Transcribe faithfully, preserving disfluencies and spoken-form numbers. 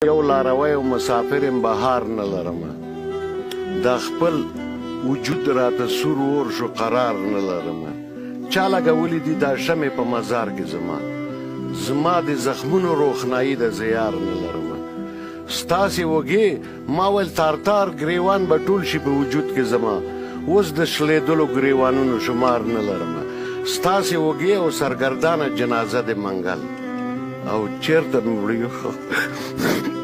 یو لاروی او مسافر یم بهار نه لرمه د خپل وجود راته سور اور شو قرار نه لرمه چا لګولي دي دا شمې په مزار کې زما زما د زخمونو روښنایي د زیار نه لرمه ستاسې وږې ما ویل تارتار ګریوان به ټول شي په وجود کې زما اوس د شلېدلو ګریوانونو شمار نه لرمه ستاسې وږې او سرګردانه جنازه د منګل او چیرته مې وړي